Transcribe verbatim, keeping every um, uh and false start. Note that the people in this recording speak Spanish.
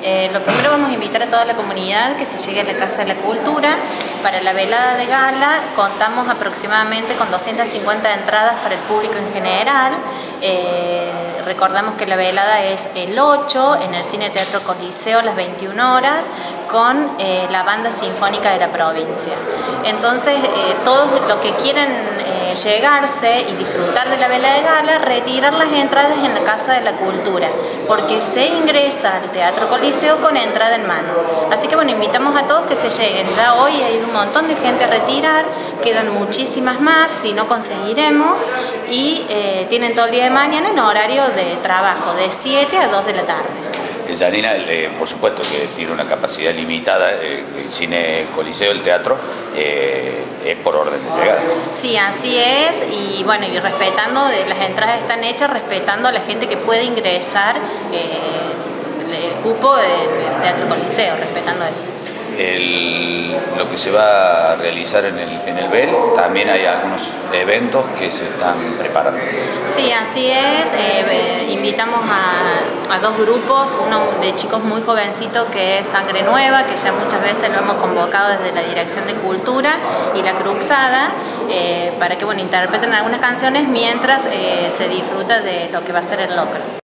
Eh, lo primero, vamos a invitar a toda la comunidad que se llegue a la Casa de la Cultura. Para la velada de gala contamos aproximadamente con doscientas cincuenta entradas para el público en general. Eh, recordamos que la velada es el ocho en el Cine Teatro Coliseo a las veintiuna horas con eh, la Banda Sinfónica de la provincia. Entonces, eh, todos los que quieran eh, llegarse y disfrutar de la velada de gala, retirar las entradas en la Casa de la Cultura, porque se ingresa al Teatro Coliseo con entrada en mano. Así que bueno, invitamos a todos que se lleguen. Ya hoy ha ido un montón de gente a retirar, quedan muchísimas más, si no conseguiremos, y eh, tienen todo el día de mañana en horario de trabajo, de siete a dos de la tarde. Yanina, eh, por supuesto que tiene una capacidad limitada, eh, el Cine Coliseo, el teatro, eh, es por orden de llegada. Sí, así es, y bueno, y respetando, las entradas están hechas respetando a la gente que puede ingresar eh, el cupo del Teatro Coliseo, respetando eso. El, lo que se va a realizar en el, en el B E L, también hay algunos eventos que se están preparando. Sí, así es. Eh, invitamos a, a dos grupos, uno de chicos muy jovencitos que es Sangre Nueva, que ya muchas veces lo hemos convocado desde la Dirección de Cultura, y La Cruxada, eh, para que bueno, interpreten algunas canciones mientras eh, se disfruta de lo que va a ser el locro.